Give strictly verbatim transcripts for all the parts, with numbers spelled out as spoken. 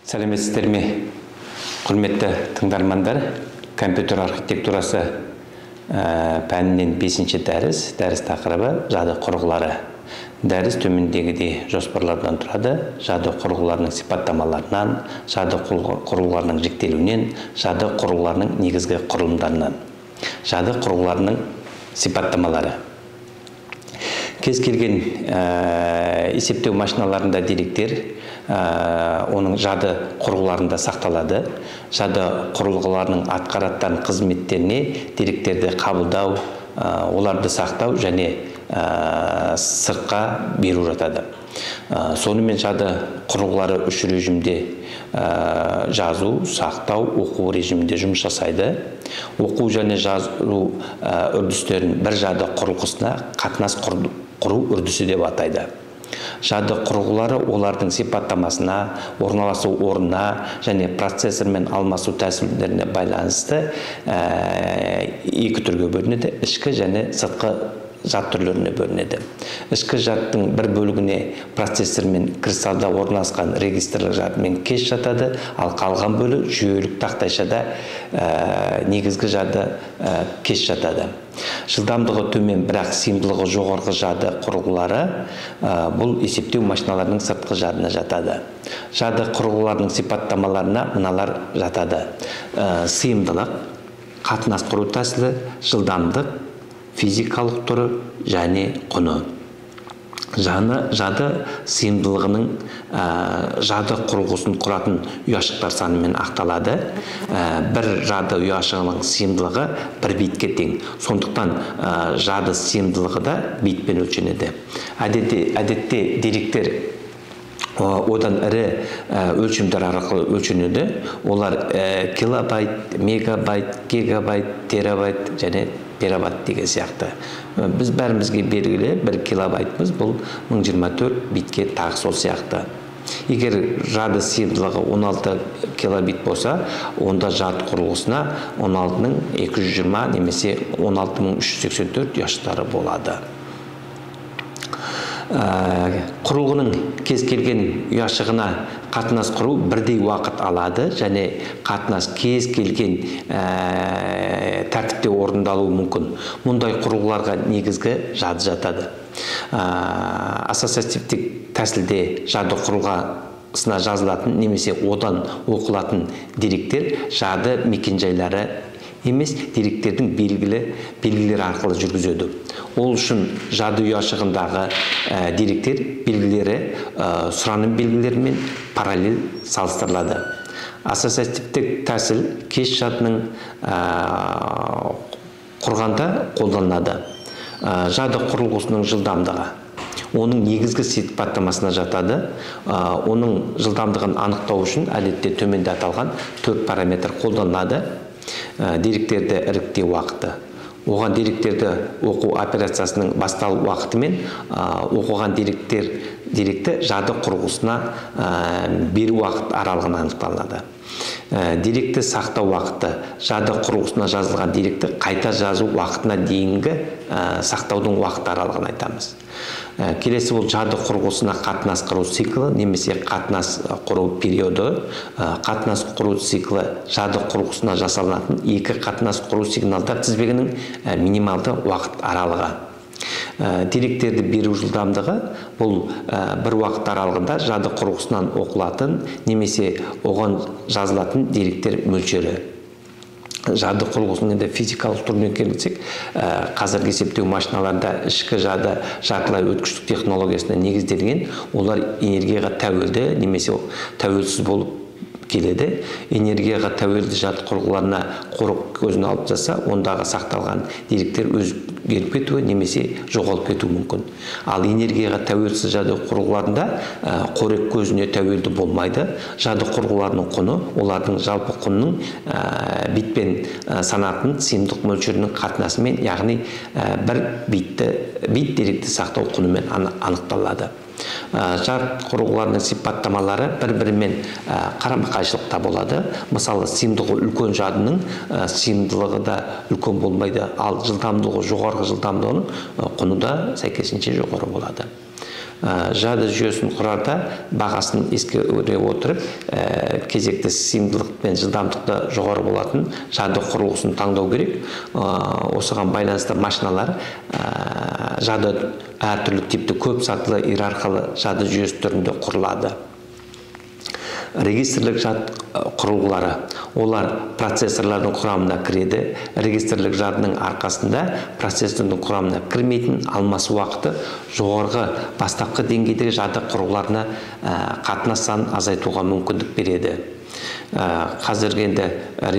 Сәлеметсіздер ме, құрметті тыңдармандар. Компьютер архитектурасы пәнінен бесінші дәріс, дәріс тақырыбы жады құрылғылары. Дәріс төмендегідей жоспарлардан тұрады. Жады құрылғыларының сипаттамаларынан, жады құрылғыларының жіктелуінен, жады құрылғыларының негізгі құрылымдарынан. Жады құрылғыларының сипаттамалары. Кез келген есептеу машиналарында деректер оның жады құрылғыларында сақталады. Жады құрылғыларының атқаратын қызметтеріне деректерді қабылдау, оларды сақтау және сыртқа беру жатады. Сонымен жады құрылғылары үш режимде жазу, сақтау, оқу режимінде жұмыс жасайды. Оқу және жазу үрдістерін бір жады құрылғысына қатынас құру үрдісі деп атайды. Жады құрылғылары олардың сипаттамасына, орналасу орнына және процессормен алмасу тәсілдеріне байланысты екі түрге бөлінеді: ішкі және сыртқы жад түрлеріне бөлінеді. Ішкі жадтың бір бөлігіне процессор мен кристалда орналасқан регистрлік жадымен кеш жатады, ал қалған бөлігі жүйелік тақтайшада негізгі жады кеш жатады. Жылдамдығы төмен, бірақ сыйымдылығы жоғарғы жады құрылғылары бұл есептеу машиналарының сыртқы жадына жатады. Жады құрылғыларының сипаттамаларына мыналар жатады: сыйымдылық, қатынас құру тәсілі, жылдамдық, физикалық түрі және құны. Жады сыйымдылығының жады құрылғысын құратын ұяшықтар санымен ақталады. Бір жады ұяшығының сыйымдылығы бір битке тең. Сондықтан жады сыйымдылығы да битпен өлшенеді. Әдетте деректер одан ірі өлшемдер арқылы өлшенеді. Олар килобайт, мегабайт, гигабайт, терабайт және терабайт деген сияқты. Біз бәрімізге белгілі бір килобайтымыз бұл мың жиырма төрт битке тағы сол сияқты. Егер жады сыйымдылығы он алты килобит болса, онда жад құрылғысына он алты мың екі жүз жиырма немесе он алты мың үш жүз сексен төрт ұяшықтары болады. Құрылғының кез келген ұяшығына қатынас құру бірдей уақыт алады және қатынас кез келген тәртіпте орындалуы мүмкін. Мұндай құрылғыларға негізгі жады жатады. Ассоциативтік тәсілде жады құрылғысына жазылатын немесе одан оқылатын деректер жады мекенжайлары емес, деректердің белгілері арқылы жүргізеді. Ол үшін жады ұяшығындағы деректер белгілері сұраным белгілерімен параллель салыстырылады. Ассоциативтік тәсіл кеш жадының құрғанда қолданылады. Жады құрылғысының жылдамдығы оның негізгі сипаттамасына жатады. Оның жылдамдығын анықтау үшін әдетте төменде аталған төрт параметр қолданылады. Деректерді іріктеу уақыты. Оған деректерді оқу операциясының басталу уақыты мен оқыған деректі жады құрылғысына беру уақыт аралығына анықталады. Деректі сақтау уақыты. Жады құрылғысына жазылған деректі қайта жазу уақытына дейінгі сақтаудың уақыт аралығын айтамыз. Келесі ол жады құрылғысына қатынас құру циклі немесе қатынас құру периоды. Қатынас құру циклі жады құрылғысына жасалынатын екі қатынас құру сигналдар тізбегінің минималды уақыт аралығы. Деректерді беру жылдамдығы бұл бір уақыт аралығында жады құрылғысынан оқылатын немесе оған жазылатын деректер мөлшері. Жады құрылғысының енді физикалық түріне келсек, қазіргі есептеу машиналарында ішкі жады жартылай өткіштік технологиясына негізделген, олар энергияға тәуелді немесе тәуелсіз болып келеді. Энергияға тәуелді жады құрылғыларына қорық көзін алып жаса, ондағы сақталған деректер өзгеріп кетуі немесе жоғалып кетуі мүмкін. Ал энергияға тәуелсіз жады құрылғыларында қорек көзіне тәуелді болмайды. Жады құрылғыларының құны олардың жалпы құнының битпен санатын сыйымдылық мөлшерінің қатынасымен, яғни бір бит деректі сақтау құнымен анықталады. Жад құрылғыларының сипаттамалары бір-бірімен қарама-қайшылықта болады. Мысалы, сыйымдылығы үлкен жадының сыйымдылығы да үлкен болмайды, ал жылдамдығы жоғарғы жылдамдығының құны да сәйкесінше жоғары болады. жады жүйесін құрарда бағасын ескере отырып, кезекті сыйымдылық пен жылдамдықты жоғары болатын жады құрылғысын таңдау керек. Осыған байланысты машиналар жады әртүрлі типті көп сатылы иерархиялы жады жүйесі түрінде құрылады. Регистрлік жад құрылғылары, олар процессорлардың құрамына кіреді. Регистрлік жадының арқасында процессордың құрамына кірмейтін алмасу уақыты жоғарғы бастапқы деңгейдегі жады құрылғыларына қатынас санын азайтуға мүмкіндік береді. Қазіргі енді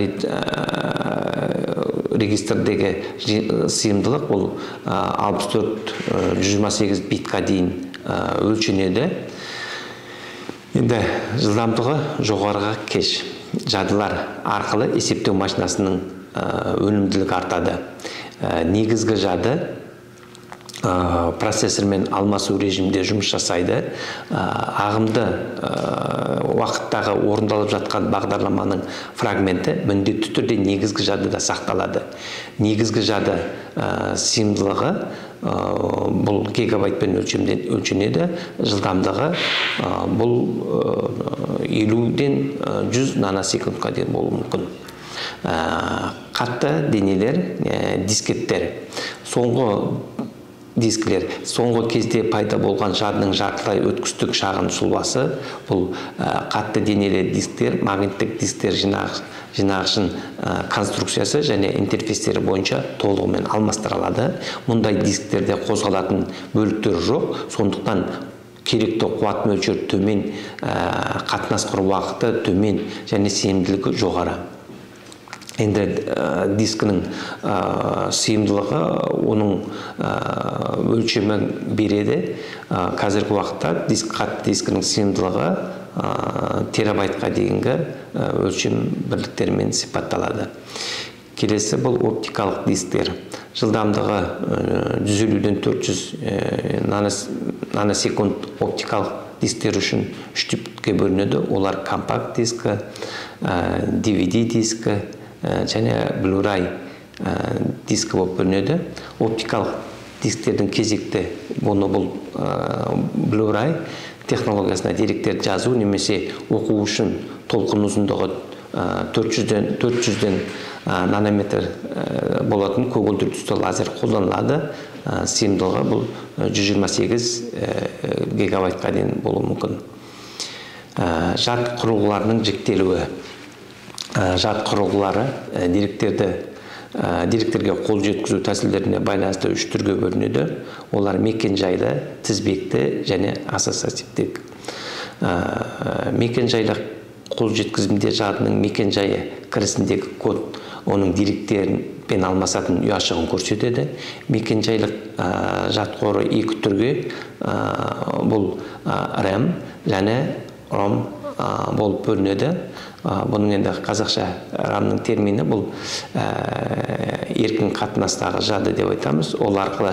регистрдегі сыйымдылық бұл алпыс төрт жүз жиырма сегіз битқа дейін өлшенеді. Енді жылдамдығы жоғарыға кеш жадылар арқылы есептеу машинасының өнімділігі артады. Негізгі жады процессормен алмасу режимде жұмыс жасайды. Ағымды уақыттағы орындалып жатқан бағдарламаның фрагменті міндетті түрде негізгі жадыда сақталады. Негізгі жады сыйымдылығы бұл гигабайтпен өлшенеді, жылдамдығы бұл елуден жүз наносекундқа дейін болуы мүмкін. Қатты денелер, дискеттер. Соңғы дискілер, соңғы кезде пайда болған жадының жартылай өткістік шағын сұлбасы, бұл қатты денелі дисктер, магниттік дисктер жинағышын конструкциясы және интерфейстері бойынша толығымен алмастырылады. Мұндай дисктерде қозғалатын бөліктер жоқ, сондықтан керекті қуат мөлшері төмен, қатынас құру уақыты төмен және сенімділігі жоғары. Енді дискінің сыйымдылығы оның өлшемі береді. Қазіргі уақытта қатты дискінің сыйымдылығы терабайтқа дейінгі өлшем бірліктермен сипатталады. Келесі бұл оптикалық дисктер. Жылдамдығы жүз елуден төрт жүз наносекунд оптикалық дисктер үшін үш типке бөлінеді. Олар компакт дискі, ди ви ди дискі және Blu-ray дискі болып бөлінеді. Оптикалық дисктердің кезекті бұны бұл Blu-ray технологиясына деректерді жазу немесе оқу үшін толқын ұзындығы төрт жүзден нанометр болатын көгілдір түсті лазер қолданылады. Сыйымдылығы бұл жүз жиырма сегіз гигабайтқа дейін болуы мүмкін. Жад құрылғыларының жіктелуі. Жад құрылғылары деректерге қол жеткізу тәсілдеріне байланысты үш түрге бөлінеді. Олар мекен-жайлы, тізбекті және ассоциативтік. Мекен-жайлы қол жеткізімде жадының мекен-жайы кірісіндегі код оның деректермен алмасатын ұяшығын көрсетеді. Мекен-жайлық жад қоры екі түрге, бұл RAM және ROM болып бөлінеді. Бұның енді қазақша рамның термині бұл еркін қатынастағы жады деп айтамыз. Ол арқылы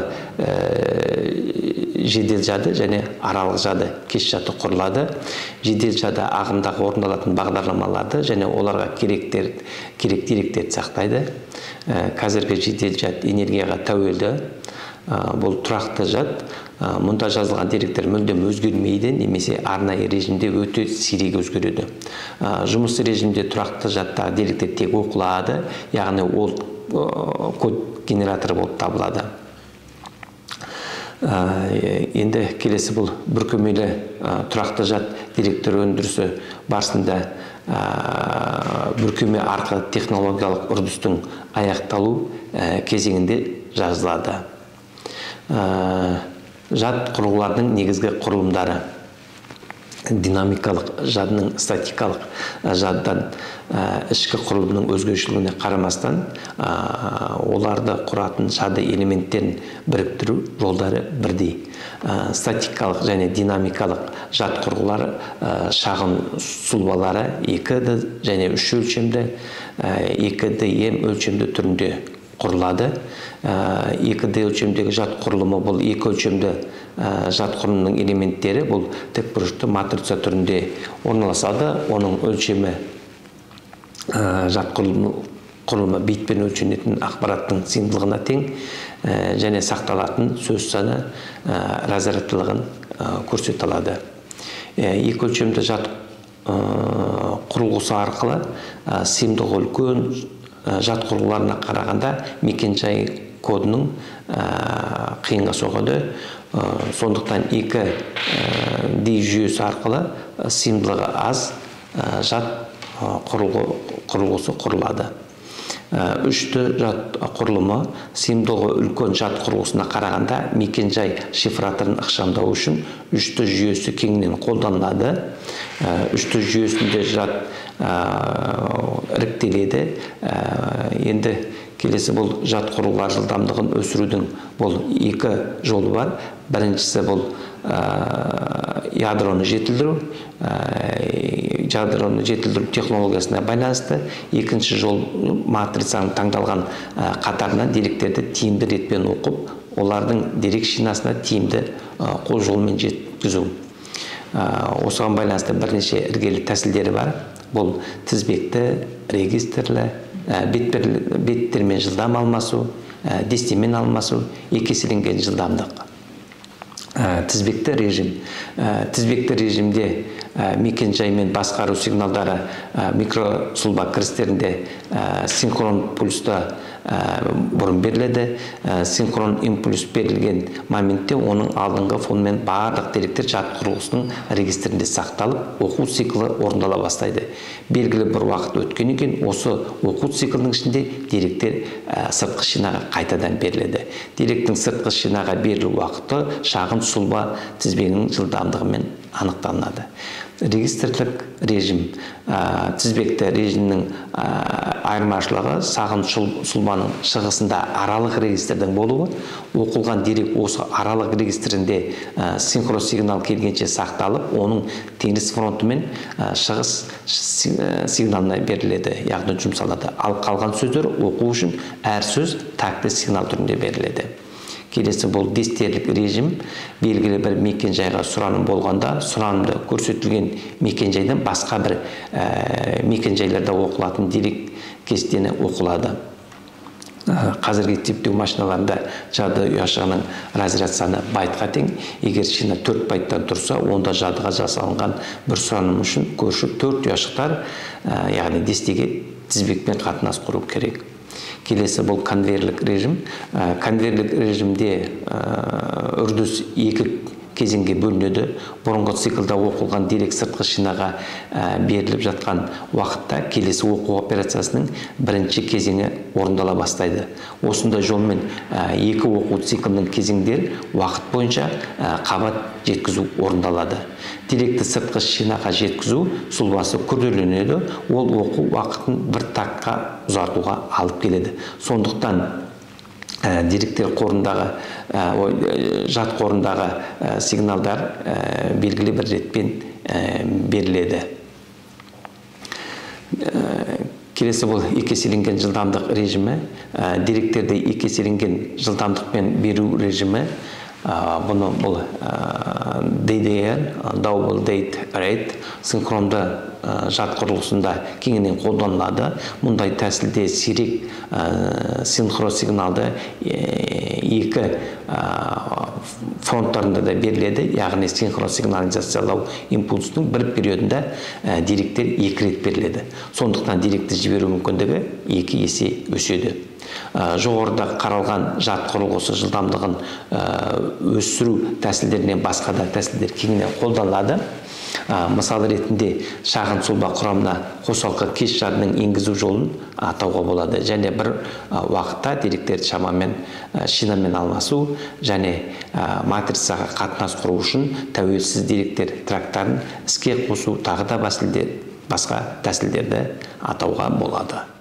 жедел жады және аралық жады, кеш жады құрылады. Жедел жады ағымдағы орындалатын бағдарламаларды және оларға керек деректерді сақтайды. Қазіргі жедел жад энергияға тәуелді. Бұл тұрақты жад. Мұнда жазылған деректер мүлдем өзгермейді, немесе арнайы режимде өте сирек өзгереді. Жұмыс режимде тұрақты жадтағы деректер тек оқылады, яғни ол код генераторы болып табылады. Енді келесі бұл бүркемелі тұрақты жад деректер өндірісі барысында бүркеме арқылы технологиялық үрдістің аяқталу кезеңінде жазылады. Жад құрылғылардың негізгі құрылымдары. Динамикалық жадының статикалық жаддан ішкі құрылымның өзгешілігіне қарамастан, оларды құратын жады элементтерін біріктіру жолдары бірдей. Статикалық және динамикалық жад құрылғылары шағын сұлбалары екі д және үш өлшемді, екі д эм өлшемді түрінде құрылады. екі д өлшемдегі жад құрылымы бұл екі өлшемді жад құрылымның элементтері бұл тікбұрышты матрица түрінде орналасады. Оның өлшемі жад құрылымы битпен өлшенетін ақпараттың сыйымдылығына тең және сақталатын сөз саны разрядтылығын көрсете алады. Екі өлшемді жад құрылғысы арқылы сыйымдылығы үлкен жад құрылғыларына қарағанда мекен-жай кодының қиынға соғады. Сондықтан екі дей жүйесі арқылы сыйымдылығы аз жад құрылғысы құрылады. Үшті жад құрылымы сыйымдылығы үлкен жад құрылғысына қарағанда мекен-жай шифраторын ықшамдау үшін үшті жүйесі кеңінен қолданылады. Үшті жүйесінде жад іріктеледі. Енді келесі бұл жад құрылғылар жылдамдығын өсірудің бұл екі жолы бар. Біріншісі бұл ядроны жетілдіру, ядроны жетілдіру технологиясына байланысты. Екінші жол матрицаның таңдалған қатарына деректерді тиімді ретпен оқып, олардың дерек шинасына тиімді қол жолымен жеткізу. Осыған байланысты бірнеше іргелі тәсілдері бар. Бұл тізбекті, регистрлі, беттермен жылдам алмасу, дестемен алмасу, екі еселенген жылдамдық. Тізбекті режим. Тізбекті режимде мекен-жаймен басқару сигналдары микросұлба кірістерінде синхрон пульста бұрын беріледі. Синхрон импульс берілген моментте оның алдыңғы фонмен барлық деректер жад құрылғысының регистрінде сақталып, оқу циклы орындала бастайды. Белгілі бір уақыт өткеннен кейін осы оқу циклінің ішінде деректер сыртқы шинаға қайтадан беріледі. Деректің сыртқы шинаға берілу уақыты шағын сұлба тізбегінің жылдамдығымен анықталынады. Регистрлік режим. Тізбекті режимнің айырмашылығы шағын сұлбаның шығысында аралық регистрдің болуы. Оқылған дерек осы аралық регистрінде синхрон сигнал келгенше сақталып, оның теңіз фронтымен шығыс сигналына беріледі, яғни жұмсалады. Ал қалған сөздер оқу үшін әр сөз такты сигнал түрінде беріледі. Келесі бұл дестерлік режим. Белгілі бір мекен-жайға сұраным болғанда, сұранымды көрсетілген мекен-жайдан басқа бір мекен-жайларда оқылатын дерек кестені оқылады. Қазіргі типтеу машиналарында жады ұяшығының разряд саны байтқа тең. Егер шина төрт байттан тұрса, онда жадыға жасалынған бір сұраным үшін көрші төрт ұяшықтар, яғни дестеге тізбекпен қатынас құру керек. Келесі бұл конвейерлік режим. Конвейерлік режимде үрдіс екі кезеңге бөлінеді. Бұрынғы циклда оқылған дерек сыртқы шинаға беріліп жатқан уақытта келесі оқу операциясының бірінші кезеңі орындала бастайды. Осындай жолмен екі оқу циклінің кезеңдер уақыт бойынша қабат жеткізу орындалады. Деректі сыртқы шинаға жеткізу сұлбасы күрделенеді. Ол оқу уақытын бір таққа ұзартуға алып келеді. Сондықтан деректер қорындағы, жад қорындағы сигналдар белгілі бір ретпен беріледі. Келесі бұл екі еселенген жылдамдық режимі. Деректерді екі еселенген жылдамдықпен беру режимі. Бұны бұл ди ди эр, Double Date Rate, синхронды жад құрылғысында кеңінен қолданылады. Мұндай тәсілде сирек синхрон сигналды екі фронттарында да беріледі, яғни синхрон сигнализациялау импульсының бір периодында деректер екі рет беріледі. Сондықтан деректі жіберу мүмкіндігі екі есе өседі. Жоғарыда қаралған жад құрылғысы жылдамдығын өсіру тәсілдерінен басқа да тәсілдер кеңінен қолданылады. Мысалы ретінде шағын сұлба құрамына қосалқы кеш жадының енгізу жолын атауға болады. Және бір уақытта деректерді шамамен шинамен алмасу және матрицаға қатынас құру үшін тәуелсіз деректер трактарын іске қосу тағы да басқа тәсілдерді атауға болады.